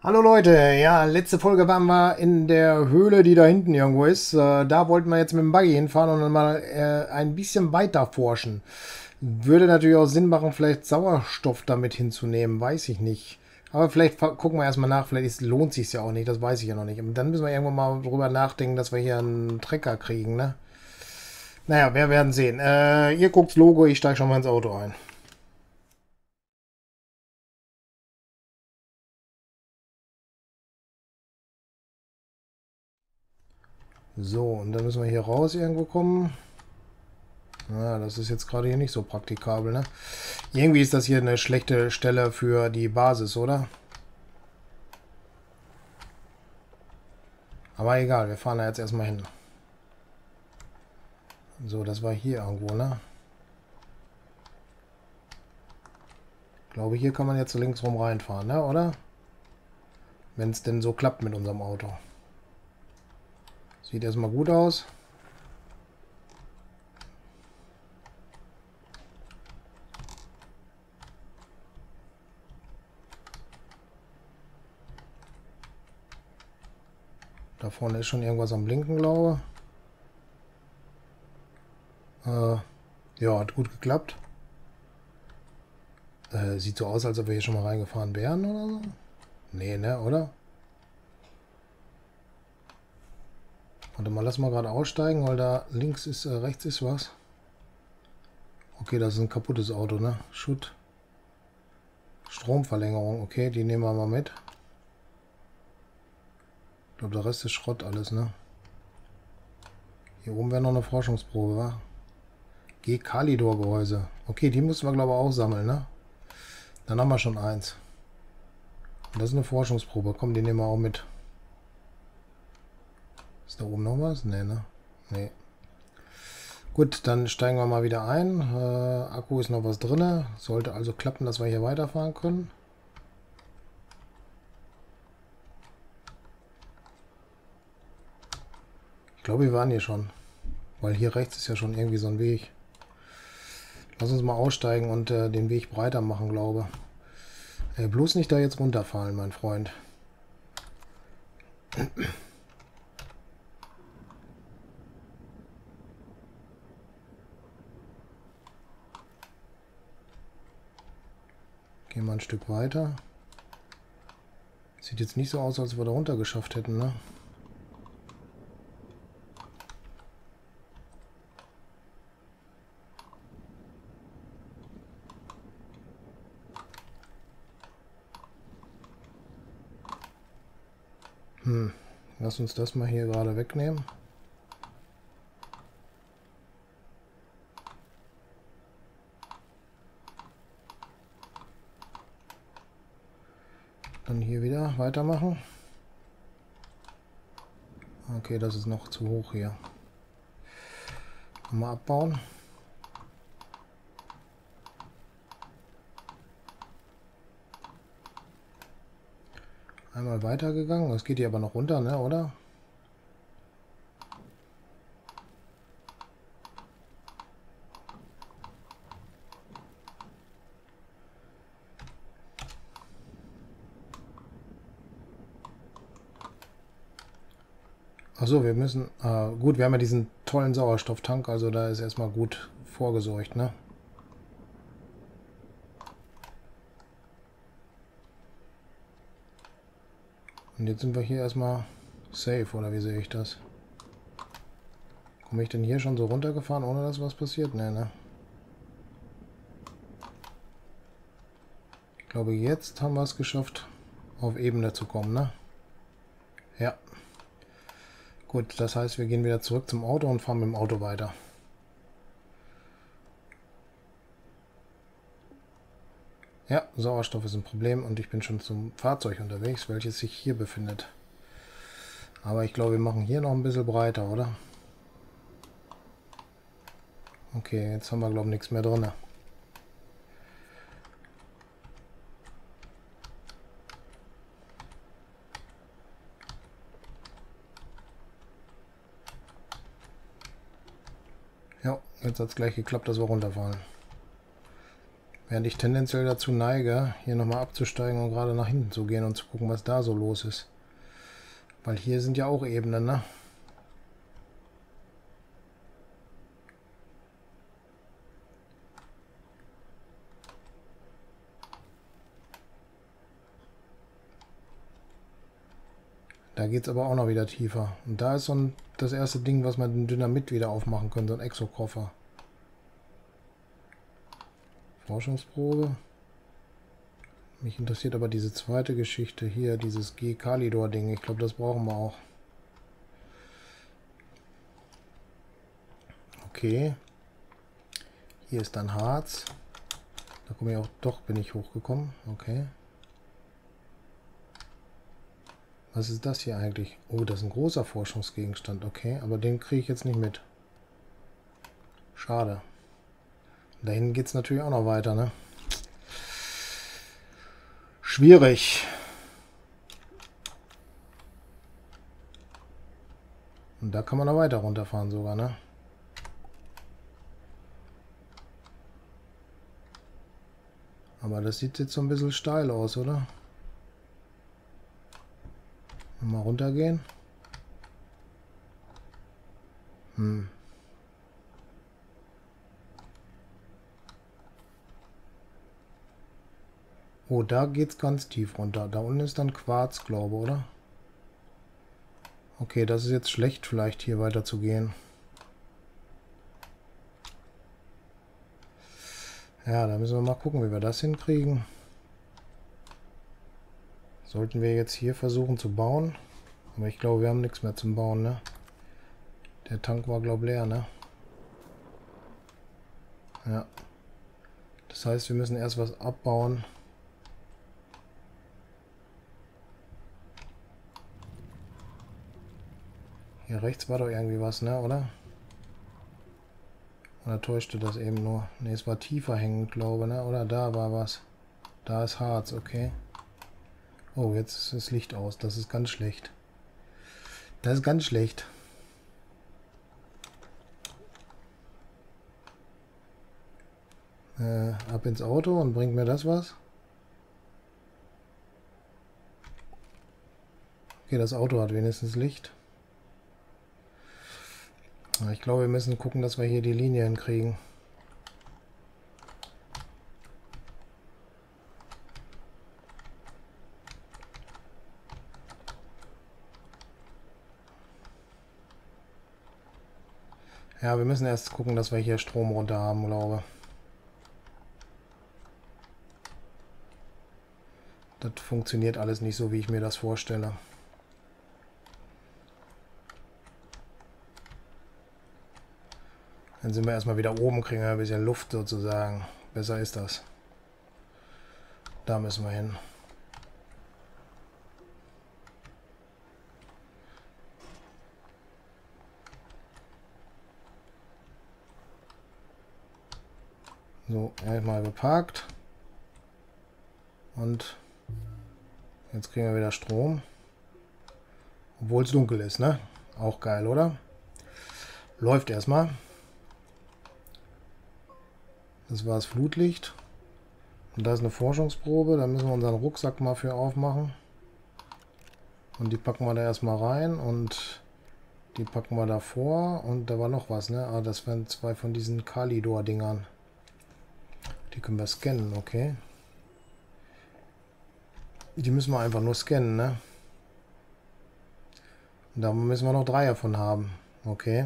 Hallo Leute, ja, letzte Folge waren wir in der Höhle, die da hinten irgendwo ist. Da wollten wir jetzt mit dem Buggy hinfahren und dann mal ein bisschen weiter forschen. Würde natürlich auch Sinn machen, vielleicht Sauerstoff damit hinzunehmen, weiß ich nicht. Aber vielleicht gucken wir erstmal nach, vielleicht lohnt sich ja auch nicht, das weiß ich ja noch nicht. Und dann müssen wir irgendwann mal drüber nachdenken, dass wir hier einen Trecker kriegen, ne? Naja, wir werden sehen. Ihr guckt's Logo, ich steige schon mal ins Auto ein. So, und dann müssen wir hier raus irgendwo kommen. Ja, das ist jetzt gerade hier nicht so praktikabel, ne? Irgendwie ist das hier eine schlechte Stelle für die Basis, oder? Aber egal, wir fahren da jetzt erstmal hin. So, das war hier irgendwo, ne? Ich glaube, hier kann man jetzt links rum reinfahren, ne? Oder? Wenn es denn so klappt mit unserem Auto. Sieht erstmal gut aus. Da vorne ist schon irgendwas am Blinken, glaube ich. Ja, hat gut geklappt. Sieht so aus, als ob wir hier schon mal reingefahren wären oder so. Nee, ne, oder? Warte mal, lass mal gerade aussteigen, weil da links ist, rechts ist was. Okay, das ist ein kaputtes Auto, ne? Schutt. Stromverlängerung, okay, die nehmen wir mal mit. Ich glaube, der Rest ist Schrott alles, ne? Hier oben wäre noch eine Forschungsprobe, wa? G-Kalidor-Gehäuse. Okay, die müssen wir, glaube ich, auch sammeln, ne? Dann haben wir schon eins. Und das ist eine Forschungsprobe. Komm, die nehmen wir auch mit. Ist da oben noch was? Ne, ne? Ne. Gut, dann steigen wir mal wieder ein. Akku ist noch was drin. Sollte also klappen, dass wir hier weiterfahren können. Ich glaube, wir waren hier schon. Weil hier rechts ist ja schon irgendwie so ein Weg. Lass uns mal aussteigen und den Weg breiter machen, glaube ich. Bloß nicht da jetzt runterfallen, mein Freund. Gehen wir ein Stück weiter. Sieht jetzt nicht so aus, als wir da runter geschafft hätten, ne? Lass uns das mal hier gerade wegnehmen. Dann hier wieder weitermachen. Okay, das ist noch zu hoch hier. Mal abbauen. Einmal weitergegangen. Das geht hier aber noch runter, ne, oder? Achso, wir müssen... gut, wir haben ja diesen tollen Sauerstofftank, also da ist erstmal gut vorgesorgt, ne? Und jetzt sind wir hier erstmal safe, oder wie sehe ich das? Komme ich denn hier schon so runtergefahren, ohne dass was passiert? Ne, ne? Ich glaube, jetzt haben wir es geschafft, auf Ebene zu kommen, ne? Ja. Gut, das heißt, wir gehen wieder zurück zum Auto und fahren mit dem Auto weiter. Ja, Sauerstoff ist ein Problem und ich bin schon zum Fahrzeug unterwegs, welches sich hier befindet. Aber ich glaube, wir machen hier noch ein bisschen breiter, oder? Okay, jetzt haben wir, glaube ich, nichts mehr drin. Ja, jetzt hat es gleich geklappt, dass wir runterfallen. Während ich tendenziell dazu neige, hier nochmal abzusteigen und gerade nach hinten zu gehen und zu gucken, was da so los ist. Weil hier sind ja auch Ebenen, ne? Da geht es aber auch noch wieder tiefer. Und da ist so das erste Ding, was man den Dynamit wieder aufmachen könnte, so ein Exokoffer. Forschungsprobe. Mich interessiert aber diese zweite Geschichte hier, dieses G-Kalidor-Ding. Ich glaube, das brauchen wir auch. Okay. Hier ist dann Harz. Da komme ich auch, doch bin ich hochgekommen. Okay. Was ist das hier eigentlich? Oh, das ist ein großer Forschungsgegenstand. Okay, aber den kriege ich jetzt nicht mit. Schade. Da hinten geht es natürlich auch noch weiter, ne? Schwierig. Und da kann man noch weiter runterfahren sogar, ne? Aber das sieht jetzt so ein bisschen steil aus, oder? Mal runtergehen. Oh, da geht's ganz tief runter. Da unten ist dann Quarz, glaube ich, oder? Okay, das ist jetzt schlecht, vielleicht hier weiter zu gehen. Ja, da müssen wir mal gucken, wie wir das hinkriegen. Sollten wir jetzt hier versuchen zu bauen. Aber ich glaube, wir haben nichts mehr zum Bauen, ne? Der Tank war, glaube ich, leer, ne? Ja. Das heißt, wir müssen erst was abbauen. Hier rechts war doch irgendwie was, ne, oder? Oder täuschte das eben nur? Ne, es war tiefer hängend, glaube ich, ne? Oder da war was. Da ist Harz, okay. Oh, jetzt ist das Licht aus. Das ist ganz schlecht. Das ist ganz schlecht. Ab ins Auto und bringt mir das was? Okay, das Auto hat wenigstens Licht. Ich glaube, wir müssen gucken, dass wir hier die Linie hinkriegen. Ja, wir müssen erst gucken, dass wir hier Strom runter haben, glaube ich. Das funktioniert alles nicht so, wie ich mir das vorstelle. Dann sind wir erstmal wieder oben, kriegen wir ein bisschen Luft sozusagen. Besser ist das. Da müssen wir hin. So, erstmal geparkt. Und jetzt kriegen wir wieder Strom. Obwohl es dunkel ist, ne? Auch geil, oder? Läuft erstmal. Das war das Flutlicht. Und da ist eine Forschungsprobe. Da müssen wir unseren Rucksack mal für aufmachen. Und die packen wir da erstmal rein. Und die packen wir davor. Und da war noch was, ne? Ah, das waren zwei von diesen Kalidor-Dingern. Die können wir scannen, okay. Die müssen wir einfach nur scannen, ne? Und da müssen wir noch 3 davon haben. Okay.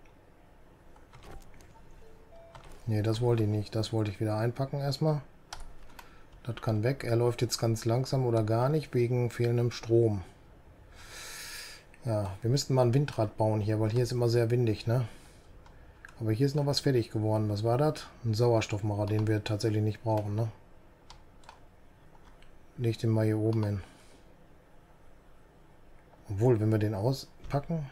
Ne, das wollte ich nicht. Das wollte ich wieder einpacken erstmal. Das kann weg. Er läuft jetzt ganz langsam oder gar nicht wegen fehlendem Strom. Ja, wir müssten mal ein Windrad bauen hier, weil hier ist immer sehr windig, ne? Aber hier ist noch was fertig geworden. Was war das? Ein Sauerstoffmacher, den wir tatsächlich nicht brauchen, ne? Leg den mal hier oben hin. Obwohl, wenn wir den auspacken...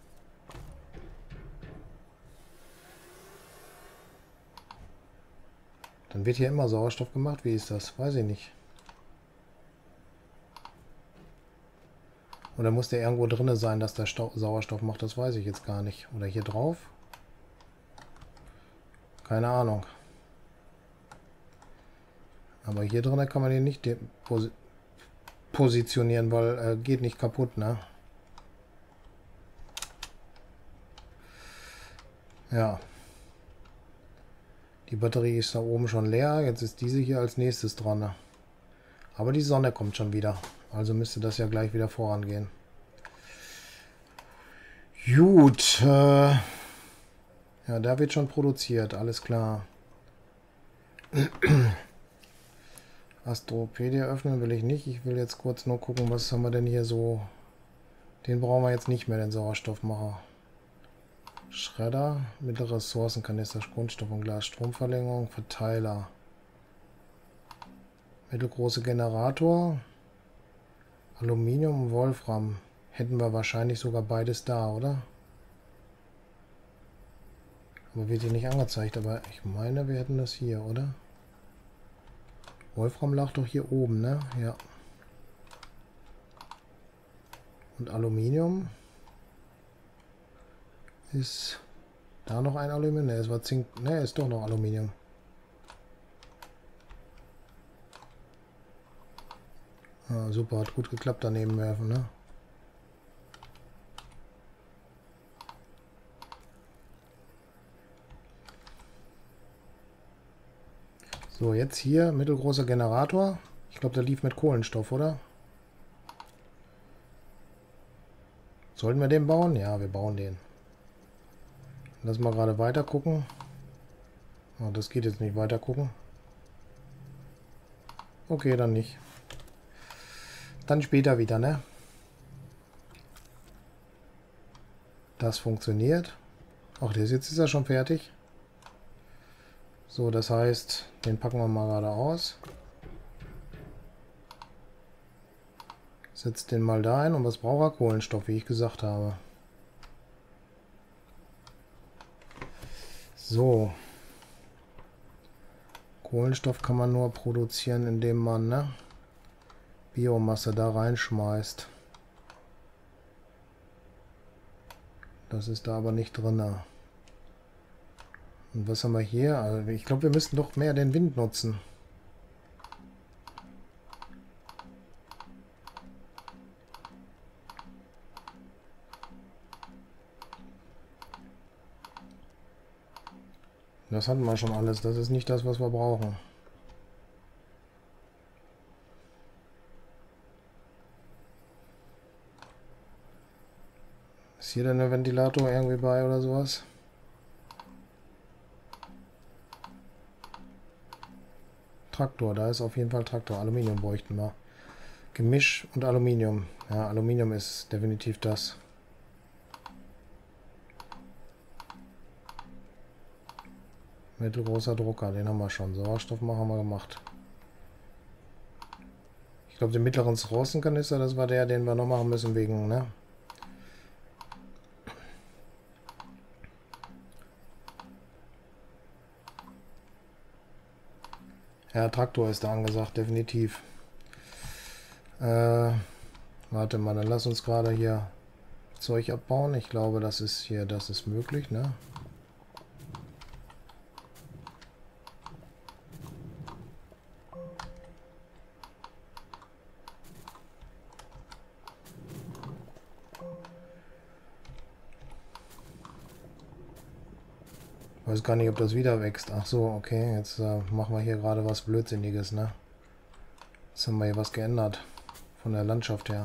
Dann wird hier immer Sauerstoff gemacht. Wie ist das? Weiß ich nicht. Oder muss der irgendwo drin sein, dass der Sauerstoff macht? Das weiß ich jetzt gar nicht. Oder hier drauf? Keine Ahnung. Aber hier drin kann man den nicht positionieren, weil geht nicht kaputt, ne? Ja. Die Batterie ist da oben schon leer. Jetzt ist diese hier als nächstes dran. Ne? Aber die Sonne kommt schon wieder. Also müsste das ja gleich wieder vorangehen. Gut. Ja, da wird schon produziert. Alles klar. Astropedia öffnen will ich nicht. Ich will jetzt kurz nur gucken, was haben wir denn hier so. Den brauchen wir jetzt nicht mehr, den Sauerstoffmacher. Schredder, mittlere Ressourcenkanister, Grundstoff und Glas, Stromverlängerung, Verteiler. Mittelgroße Generator, Aluminium und Wolfram. Hätten wir wahrscheinlich sogar beides da, oder? Aber wird hier nicht angezeigt, aber ich meine, wir hätten das hier, oder? Wolfram lag doch hier oben, ne? Ja. Und Aluminium. Ist da noch ein Aluminium? Ne, es war Zink. Ne, ist doch noch Aluminium. Ah, super, hat gut geklappt daneben werfen, ne? So, jetzt hier mittelgroßer Generator. Ich glaube, der lief mit Kohlenstoff, oder? Sollten wir den bauen? Ja, wir bauen den. Lass mal gerade weiter gucken. Oh, das geht jetzt nicht weiter gucken. Okay, dann nicht. Dann später wieder, ne? Das funktioniert. Ach, jetzt ist er schon fertig. So, das heißt, den packen wir mal gerade aus. Setzt den mal da ein. Und was braucht er? Kohlenstoff, wie ich gesagt habe. So. Kohlenstoff kann man nur produzieren, indem man, ne, Biomasse da reinschmeißt. Das ist da aber nicht drin. Und was haben wir hier? Also ich glaube, wir müssten doch mehr den Wind nutzen. Das hatten wir schon alles. Das ist nicht das, was wir brauchen. Ist hier denn der Ventilator irgendwie bei oder sowas? Traktor, da ist auf jeden Fall Traktor. Aluminium bräuchten wir. Gemisch und Aluminium. Ja, Aluminium ist definitiv das. Mittelgroßer Drucker, den haben wir schon. Sauerstoffmacher haben wir gemacht. Ich glaube, den mittleren Ressourcenkanister, das war der, den wir noch machen müssen wegen, ne? Ja, Traktor ist da angesagt, definitiv. Warte mal, dann lass uns gerade hier Zeug abbauen. Ich glaube, das ist hier, das ist möglich, ne? Ich weiß gar nicht, ob das wieder wächst. Ach so, okay. Jetzt machen wir hier gerade was Blödsinniges, ne? Jetzt haben wir hier was geändert. Von der Landschaft her.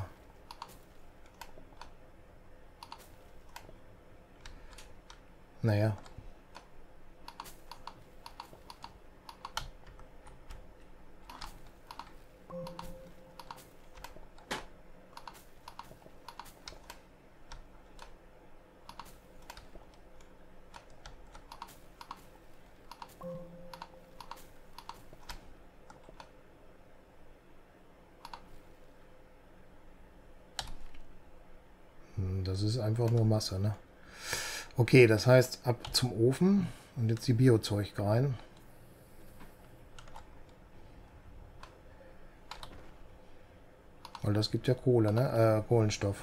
Naja. Das ist einfach nur Masse, ne? Okay, das heißt ab zum Ofen und jetzt die Biozeug rein. Weil das gibt ja Kohle, ne? Kohlenstoff.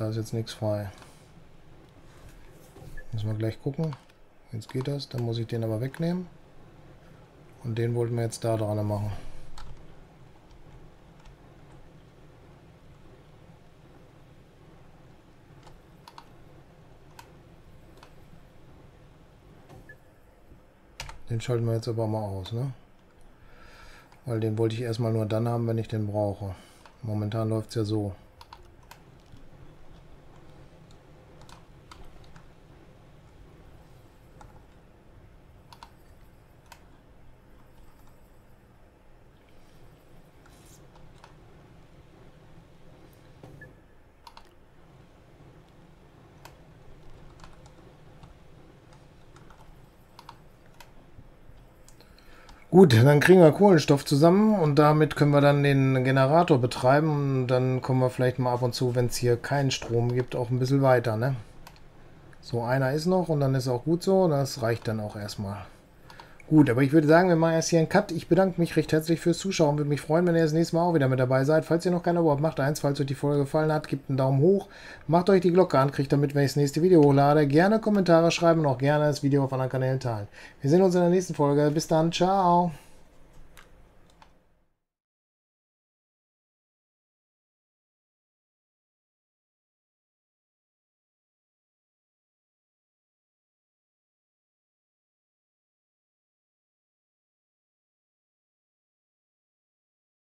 Da ist jetzt nichts frei. Müssen wir gleich gucken. Jetzt geht das. Dann muss ich den aber wegnehmen. Und den wollten wir jetzt da dran machen. Den schalten wir jetzt aber mal aus, ne? Weil den wollte ich erstmal nur dann haben, wenn ich den brauche. Momentan läuft es ja so. Gut, dann kriegen wir Kohlenstoff zusammen und damit können wir dann den Generator betreiben und dann kommen wir vielleicht mal ab und zu, wenn es hier keinen Strom gibt, auch ein bisschen weiter, ne? So, einer ist noch und dann ist auch gut so, das reicht dann auch erstmal. Gut, aber ich würde sagen, wir machen erst hier einen Cut. Ich bedanke mich recht herzlich fürs Zuschauen. Würde mich freuen, wenn ihr das nächste Mal auch wieder mit dabei seid. Falls ihr noch kein Abo habt, macht eins. Falls euch die Folge gefallen hat, gebt einen Daumen hoch. Macht euch die Glocke an, kriegt damit, wenn ich das nächste Video hochlade. Gerne Kommentare schreiben und auch gerne das Video auf anderen Kanälen teilen. Wir sehen uns in der nächsten Folge. Bis dann, ciao.